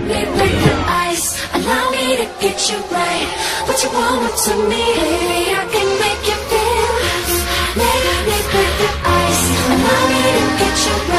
me break the ice. Allow me to get you right. What you want to me, baby, I can make you feel. Make me break the ice. Allow me to get you right.